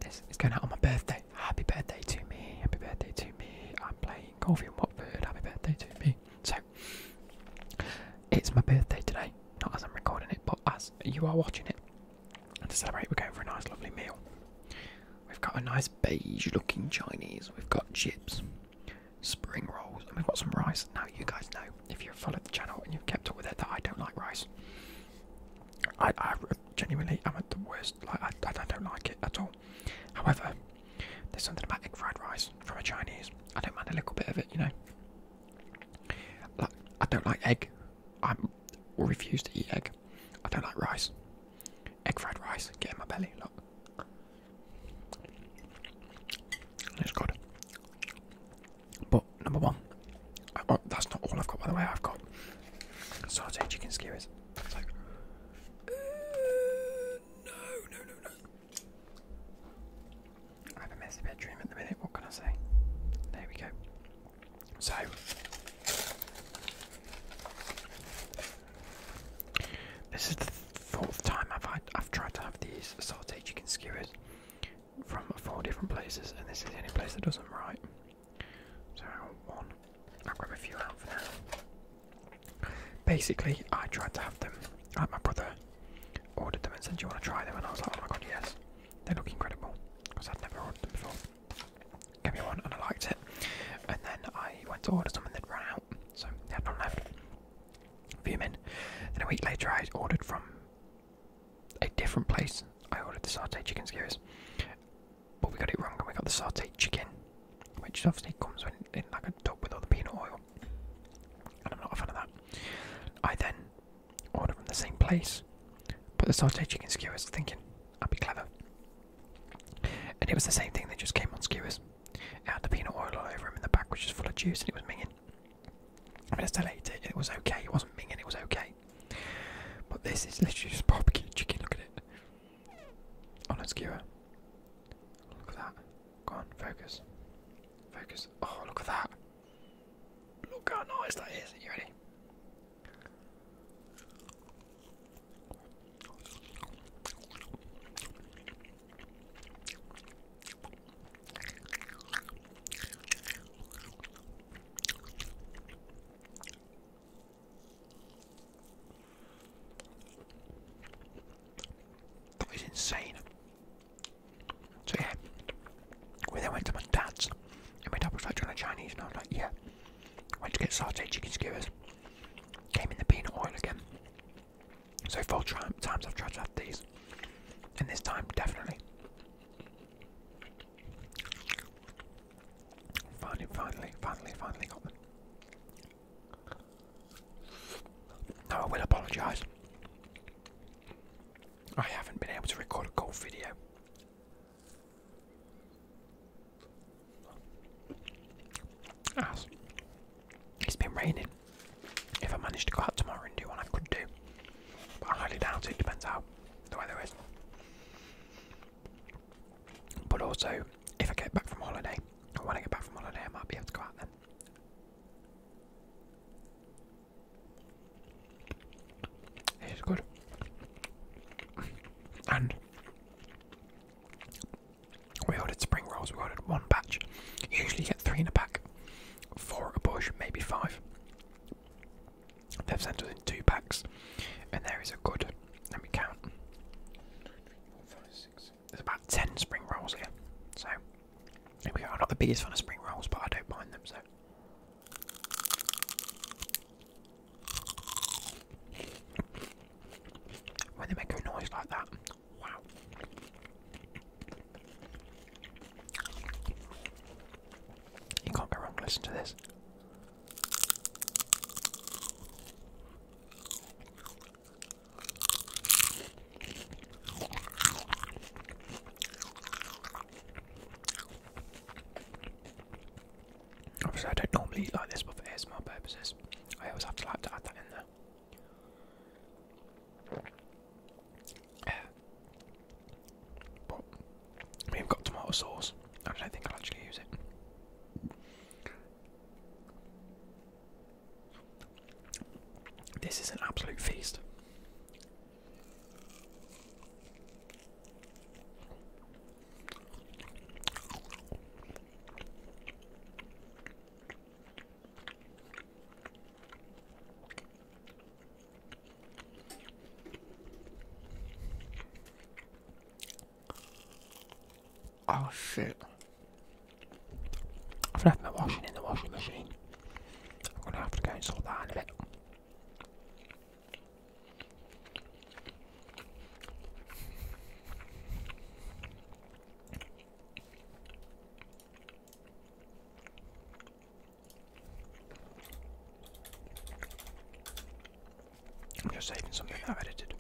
this is going out on my birthday. Happy birthday to me. Happy birthday to me. I'm playing golf in Watford. Happy birthday to me. So, it's my birthday today. Not as I'm recording it, but as you are watching it. And to celebrate, we're going for a nice, lovely meal. We've got a nice beige-looking Chinese. We've got chips, spring rolls, and we've got some rice. Now, you guys know, if you've followed the channel and you've kept up with it, that I don't like rice. I genuinely am at the worst. Like, I don't like it at all. However, there's something about egg fried rice from a Chinese. I don't mind a little bit of it, you know. Like, I don't like egg. I refuse to eat egg. I don't like rice. Egg fried rice, get in my belly. Look, it's good. But number one, that's not all I've got, by the way. I've got sauteed chicken skewers. So, no. I have a messy bedroom at the minute. What can I say? There we go. So, this is the fourth time I've tried to have these sauteed chicken skewers from 4 different places, and this is the only place that does them right. So one, I'll grab a few out for now. Basically, I tried to have them. My brother ordered them and said, "Do you want to try them?" And I was like, "Oh my god, yes! They look incredible," because I'd never ordered them before. Gave me one and I liked it, and then I went to order some and they'd run out, so they had none left. Fuming. Then a week later, I ordered from a different place. I ordered the sauteed chicken skewers, but we got it wrong and we got the sauteed chicken, which obviously comes in like a tub with all the peanut oil, and I'm not a fan of that. I then ordered from the same place, but the sauteed chicken skewers, thinking I'd be clever, and it was the same thing. They just came on skewers. It had the peanut oil all over them, and the back was just full of juice, and it was minging. I mean, I still ate it. It was okay. It wasn't minging. It was okay. But this is literally just barbecue chicken. Look at it on a skewer. Look at that. Go on, focus. Focus. Oh, look at that. Look how nice that is. Are you ready? That is insane. So yeah, we then went to my dad's, and my dad was like, "Do you want a Chinese?" And I was like, "Yeah." Went to get sauteed chicken skewers. Came in the peanut oil again. So 4 times I've tried to have these, and this time definitely. Finally got them. Now I will apologise. I haven't been able to record a golf video. As it's been raining. If I manage to go out tomorrow and do one, I could do. But I highly doubt it. Depends how the weather is. But also, if I get back from holiday, or when I get back from holiday, I might be able to go out then. It is good. And we ordered spring rolls. We ordered 1 batch. Usually you get 3 in a pack. 4 a bush, maybe 5. They've sent us in 2 packs, and there is a good, let me count, 4, 5, 6. There's about 10 spring rolls here, so here we go. I'm not the biggest fan of spring rolls, but I don't mind them, so. When they make a noise like that, wow. You can't go wrong, listen to this. Obviously I don't normally eat like this, but for ASMR purposes, I always have to like to add that in there. But we've got tomato sauce, and I don't think I'll actually use it. This is an absolute feast. Oh shit. I've left my washing in the washing machine. I'm gonna have to go and sort that in a bit. I'm just saving something that I've edited.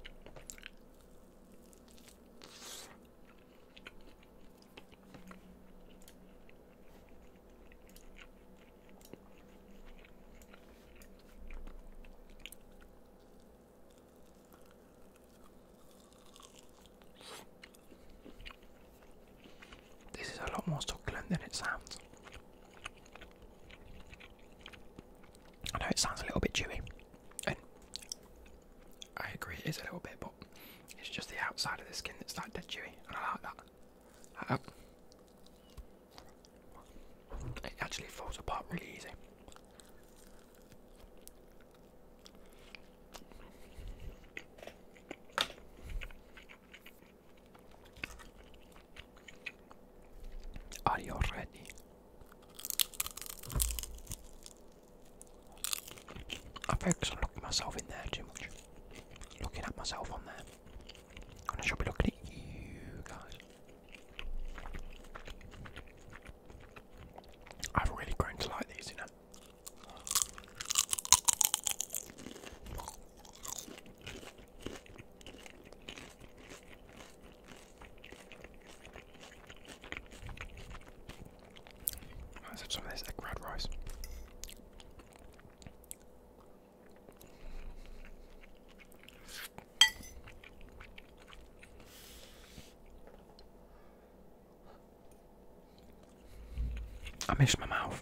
This is a lot more succulent than it sounds. I know it sounds a little bit chewy, and I agree it is a little bit, but it's just the outside of the skin that's like dead chewy, and I like that. It actually falls apart really easy. Are you ready? I focus on looking myself in there too much. Looking at myself on there. And I should be looking at you guys. I've really grown to like these, you know. Let's have some of this egg fried rice. I miss my mouth.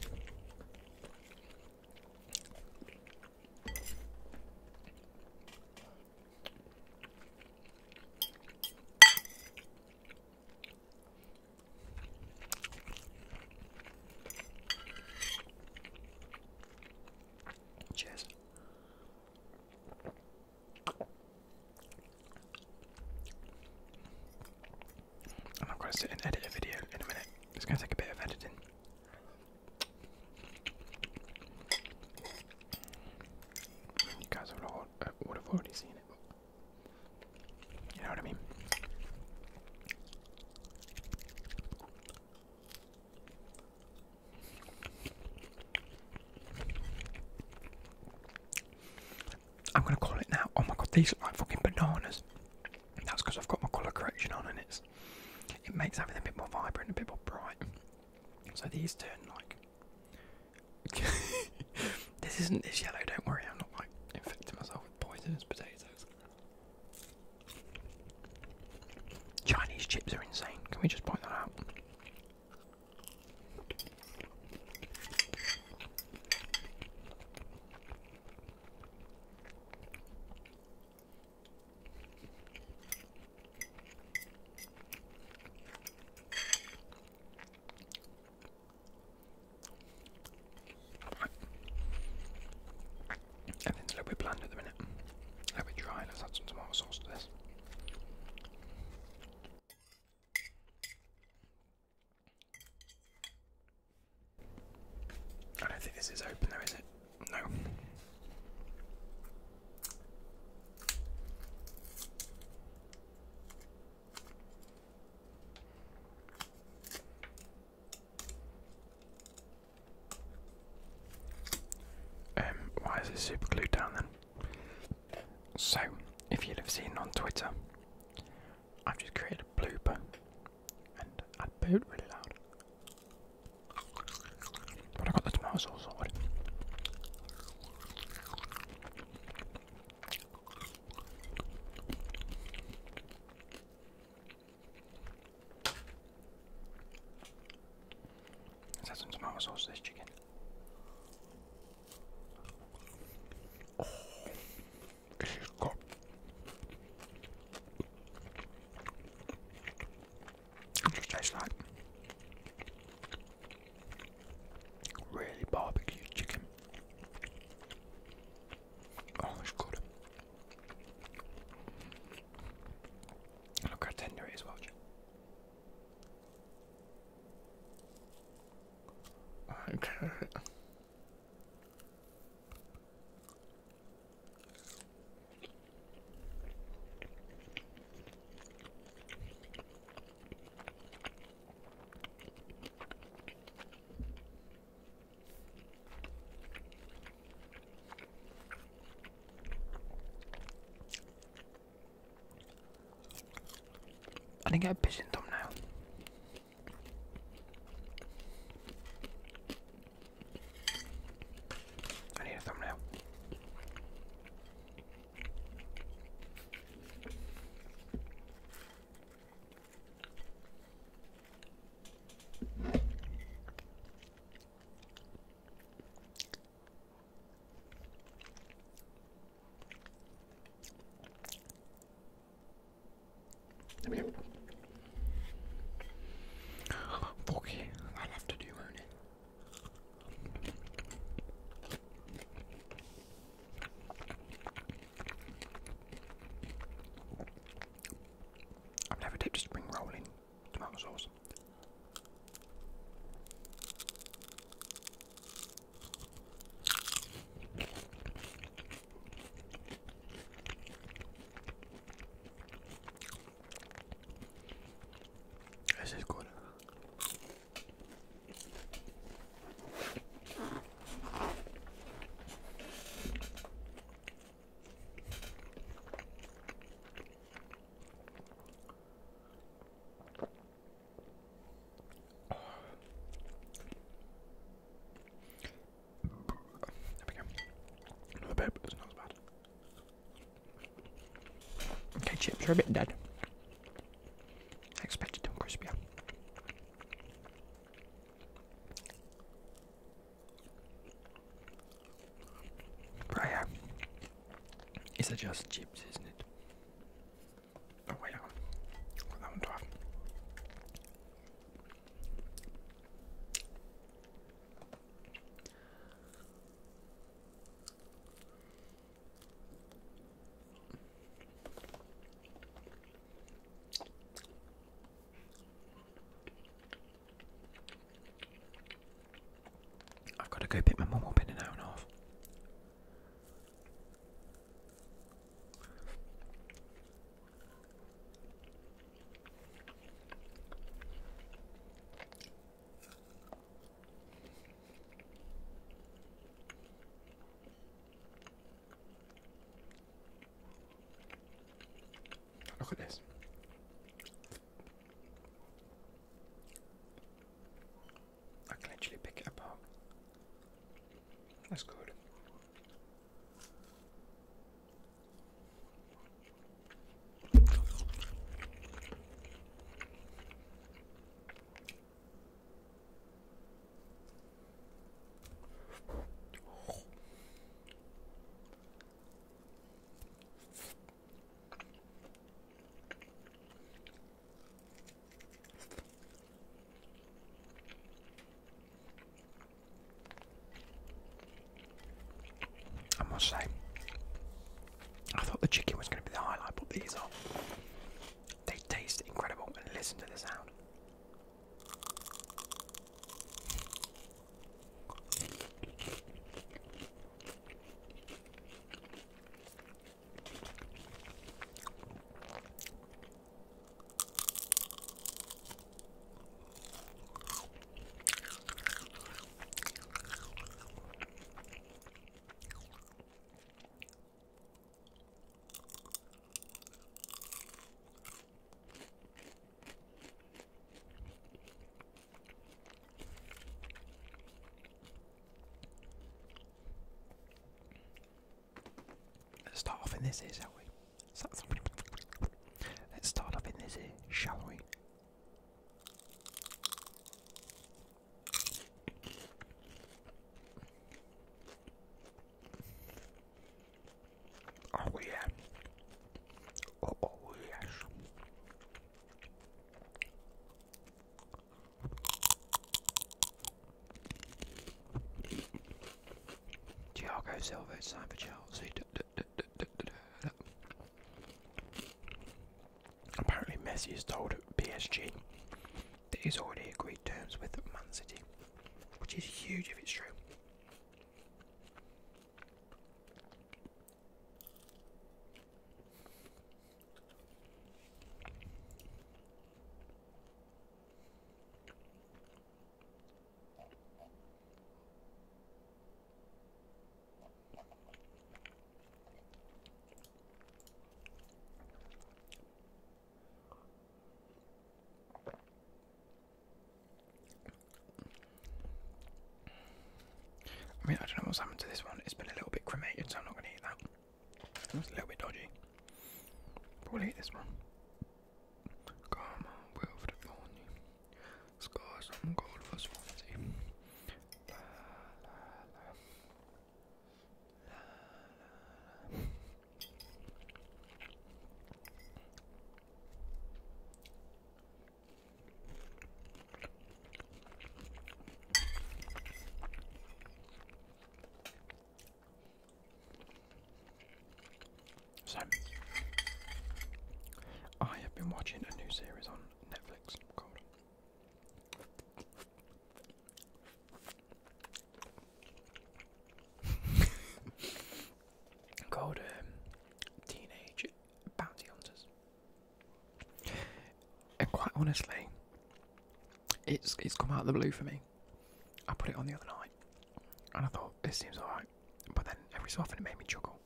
Cheers. And I'm going to sit and edit a video in a minute. It's going to take a bit of editing. You guys would have already seen it, but you know what I mean. I'm going to call it now. Oh my god, these look like fucking bananas. That's because I've got my colour correction on, and it makes everything a bit more vibrant, a bit more bright. So these turn like this yellow, don't worry, I'm not like infecting myself with poisonous potatoes. Chinese chips are insane, can we just point that out? Everything's a little bit bland at the minute. A little bit dry. Let's add some tomato sauce to this. I don't think this is open though, is it? No. Why is it super glued down then? So, if you'd have seen on Twitter, I've just created a blooper and I booed really loud. But I got the tomato sauce sorted. Let's add some tomato sauce to this chicken. Oh, this is good. It just tastes like really barbecued chicken. Oh, it's good. Look how tender it is, watch. Okay. I didn't get a pigeon thumbnail. I need a thumbnail. There we go. Okay, I'll have to do, won't it? I've never dipped a spring roll in tomato sauce. This is good. There we go. Another bit, but it's not as bad. Okay, chips are a bit dead. I expected them crispier. But yeah, it's just chips, isn't it? Oh wait, hang on. Got that one to have. I've got to go pick my mum up in an hour and a half. Look at this. I can literally pick it apart. That's good. I must say, I thought the chicken was going to be the highlight, but these are. They taste incredible, and listen to the sound. Let's start off in this here, shall we? Let's start off in this here, shall we? Oh yeah. Oh yes. Thiago Silva signed for Chelsea. Apparently Messi has told PSG that he's already agreed terms with Man City, which which is huge if it's true. I mean, I don't know what's happened to this one. It's been a little bit cremated, so I'm not going to eat that. It's a little bit dodgy. But we'll eat this one. Come on, we'll for the morning. Scars on gold for Swansea. La, la, la. La, la, la. So, I have been watching a new series on Netflix called Teenage Bounty Hunters. And quite honestly, it's come out of the blue for me. I put it on the other night, and I thought this seems alright, but then every so often it made me chuckle.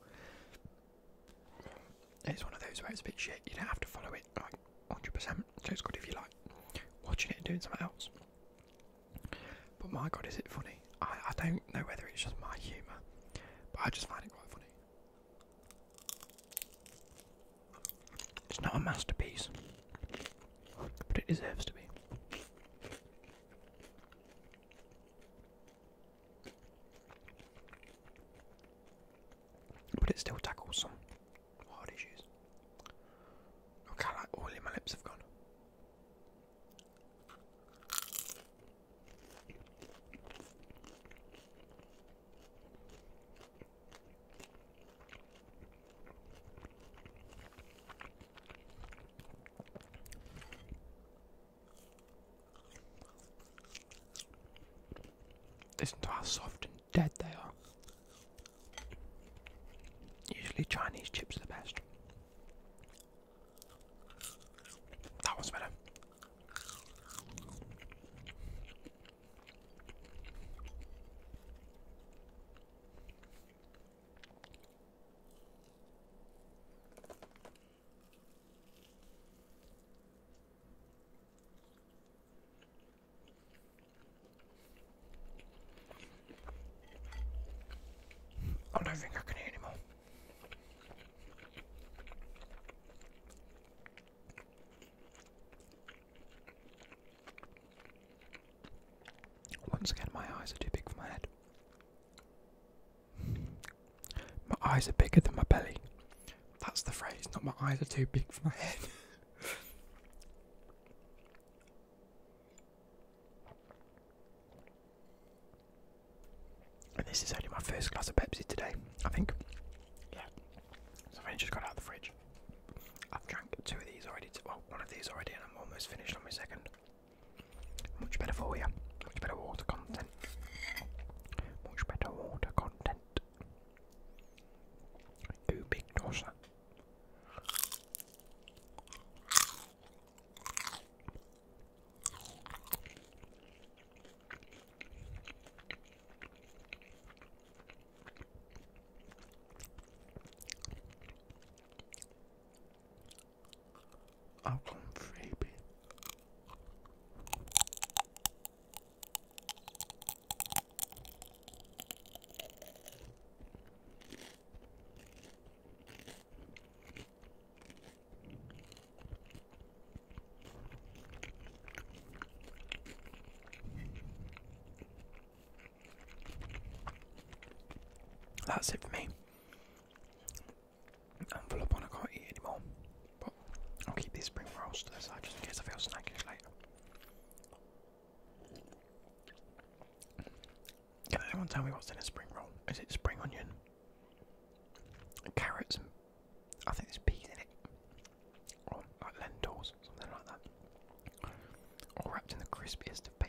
It's one of those where it's a bit shit. You don't have to follow it like 100%. So it's good if you like watching it and doing something else. But my god, is it funny? I don't know whether it's just my humour, but I just find it quite funny. It's not a masterpiece, but it deserves to be. But it still tackles some hard issues. Look how like oily my lips have gone. Listen to how soft and dead they are. Usually Chinese chips are the best. That was better. I don't think I can eat anymore. Once again, my eyes are too big for my head. My eyes are bigger than my belly. That's the phrase, not my eyes are too big for my head. And this is only my first glass of Pepsi today, I think. Yeah. So I've only just got out of the fridge. I've drank two of these already, well, one of these already, and I'm almost finished on my second. Much better for you. Much better water content. Much better water content. You big tosser. I'll come freebie. That's it for me. I'm full up on, I can't eat anymore. But I'll keep these spring rolls to the side just in case I feel snackish later. Can anyone tell me what's in a spring roll? Is it spring onion? Carrots and I think there's peas in it. Or like lentils, something like that. All wrapped in the crispiest